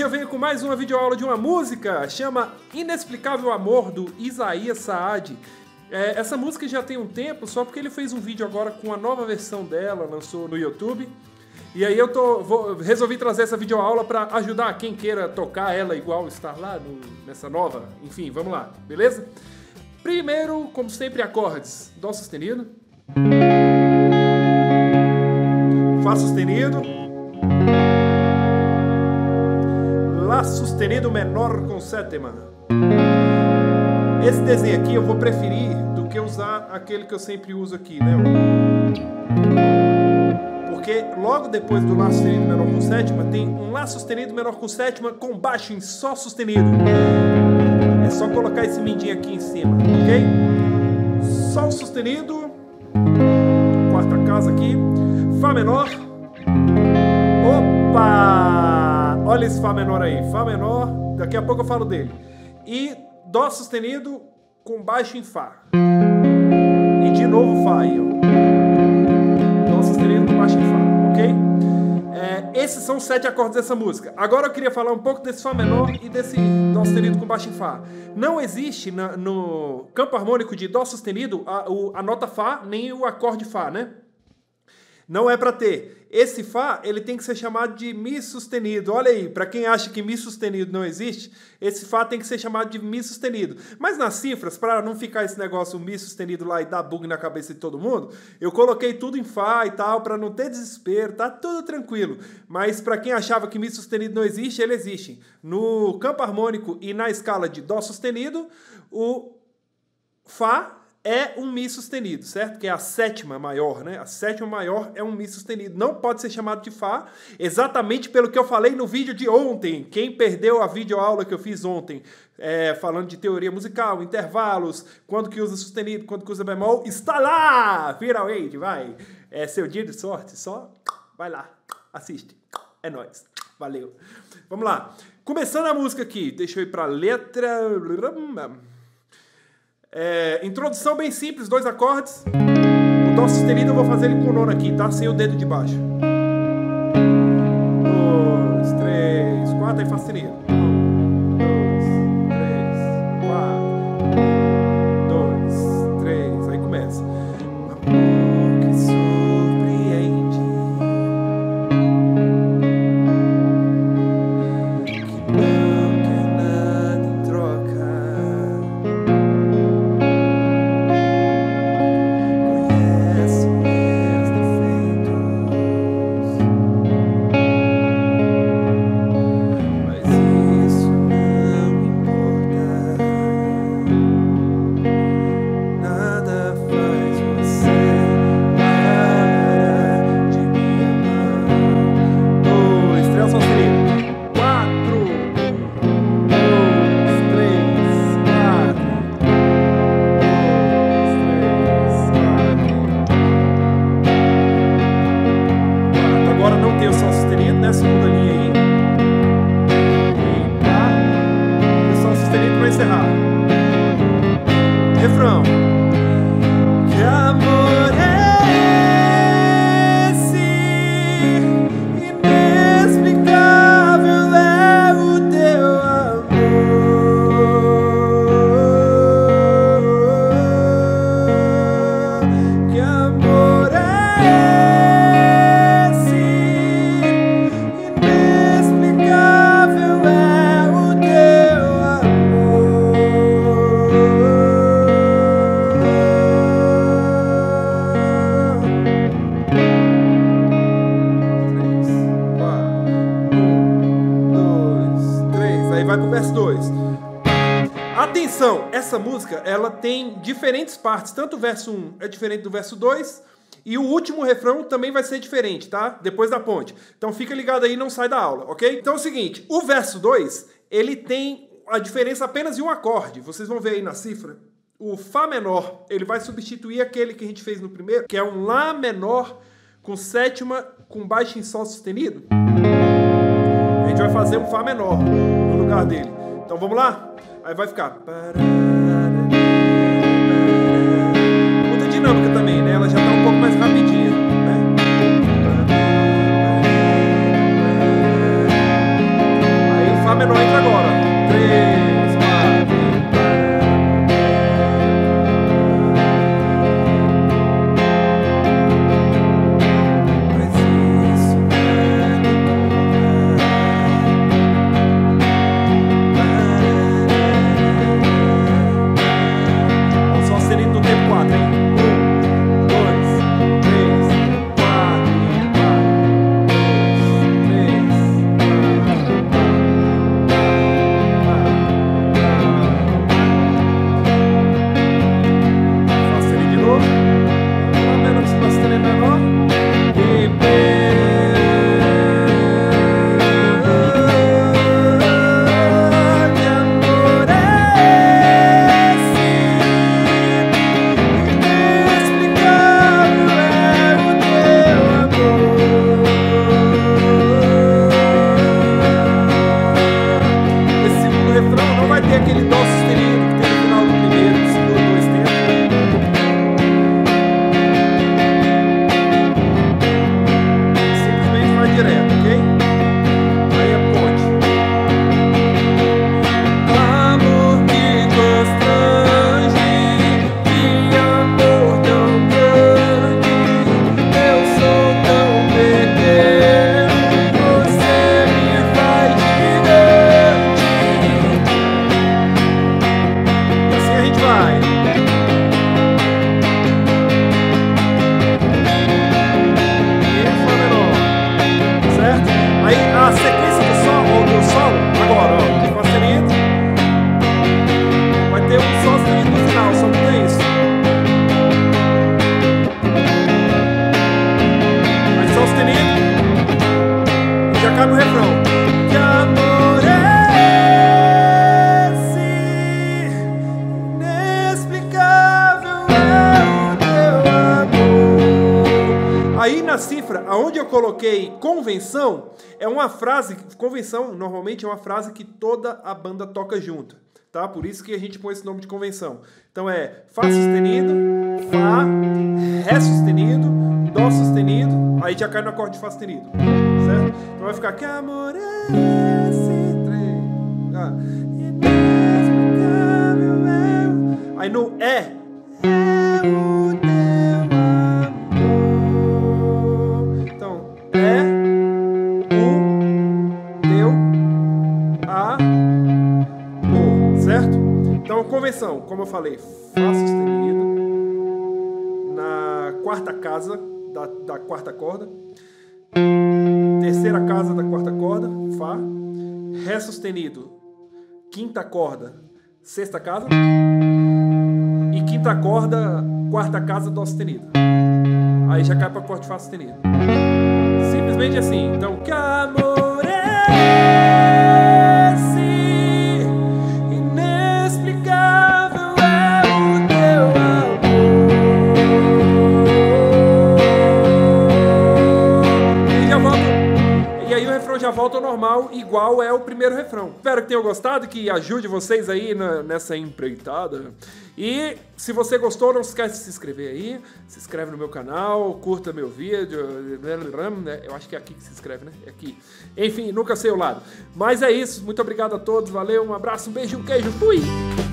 eu venho com mais uma videoaula de uma música, chama Inexplicável Amor, do Isaías Saad. Essa música já tem um tempo, só porque ele fez um vídeo agora com a nova versão dela, lançou no YouTube. E aí eu resolvi trazer essa videoaula para ajudar quem queira tocar ela igual estar lá nessa nova. Enfim, vamos lá, beleza? Primeiro, como sempre, acordes. Dó sustenido. Fá sustenido. Lá sustenido menor com sétima. Esse desenho aqui eu vou preferir do que usar aquele que eu sempre uso aqui, né? Porque logo depois do Lá sustenido menor com sétima tem um Lá sustenido menor com sétima com baixo em Sol sustenido. É só colocar esse mindinho aqui em cima, ok? Sol sustenido, quarta casa aqui, Fá menor. Opa! Olha esse Fá menor aí, Fá menor, daqui a pouco eu falo dele. E Dó sustenido com baixo em Fá. E de novo Fá aí, ó. Dó sustenido com baixo em Fá, ok? Esses são os 7 acordes dessa música. Agora eu queria falar um pouco desse Fá menor e desse Dó sustenido com baixo em Fá. Não existe no campo harmônico de Dó sustenido a nota Fá, nem o acorde Fá, né? Não é para ter. Esse Fá, ele tem que ser chamado de Mi sustenido. Olha aí, para quem acha que Mi sustenido não existe, esse Fá tem que ser chamado de Mi sustenido. Mas nas cifras, para não ficar esse negócio Mi sustenido lá e dar bug na cabeça de todo mundo, eu coloquei tudo em Fá e tal, para não ter desespero, tá tudo tranquilo. Mas para quem achava que Mi sustenido não existe, ele existe. No campo harmônico e na escala de Dó sustenido, o Fá é um Mi sustenido, certo? Que é a sétima maior, né? A sétima maior é um Mi sustenido. Não pode ser chamado de Fá, exatamente pelo que eu falei no vídeo de ontem. Quem perdeu a videoaula que eu fiz ontem, falando de teoria musical, intervalos, quando que usa sustenido, quando que usa bemol, está lá! Finalmente, vai! É seu dia de sorte, só vai lá, assiste. É nóis. Valeu. Vamos lá. Começando a música aqui, deixa eu ir para a letra... introdução bem simples, 2 acordes. O Dó sustenido eu vou fazer ele com o nono aqui, tá? Sem o dedo de baixo. 2, 3, 4, aí Fá sustenido. 1, 2, 3, 4. 2, 3, aí começa. Amor que surpreende, que não quer nada em troca. Refrão. Que amor é esse? Inexplicável é o teu amor. Que amor é esse? Inexplicável é o teu amor. Vai pro verso 2. Atenção, essa música ela tem diferentes partes, tanto o verso 1 é diferente do verso 2 e o último refrão também vai ser diferente, tá? Depois da ponte. Então fica ligado aí, não sai da aula, ok? Então é o seguinte, o verso 2, ele tem a diferença apenas de um acorde. Vocês vão ver aí na cifra. O Fá menor, ele vai substituir aquele que a gente fez no primeiro, que é um Lá menor com sétima com baixo em Sol sustenido. A gente vai fazer um Fá menor no lugar dele. Então vamos lá? Aí vai ficar... Muita dinâmica também, né? Ela já tá um pouco mais rapidinha, né? Aí o cai no refrão. Que amor é esse, inexplicável é o teu amor. Aí na cifra, aonde eu coloquei convenção, é uma frase, convenção normalmente é uma frase que toda a banda toca junto, tá? Por isso que a gente põe esse nome de convenção. Então é Fá sustenido, Fá, Ré sustenido, Dó sustenido, aí já cai no acorde de Fá sustenido, certo? Então vai ficar que amor é esse trem, inexplicável é o... Aí no é o teu amor. Então é certo? Então, convenção, como eu falei, Fá sustenido na quarta casa da quarta corda, terceira casa da quarta corda, Fá, Ré sustenido, quinta corda, sexta casa, e quinta corda, quarta casa, Dó sustenido. Aí já cai para acorde de Fá sustenido. Simplesmente assim. Então, que amor é esse? Inexplicável é o teu amor. E já volta. E aí o refrão já volta ao normal, igual é o primeiro refrão. Espero que tenham gostado, que ajude vocês aí nessa empreitada. E se você gostou, não se esquece de se inscrever aí. Se inscreve no meu canal, curta meu vídeo. Eu acho que é aqui que se inscreve, né? É aqui. Enfim, nunca sei o lado. Mas é isso. Muito obrigado a todos. Valeu, um abraço, um beijo, um queijo. Fui!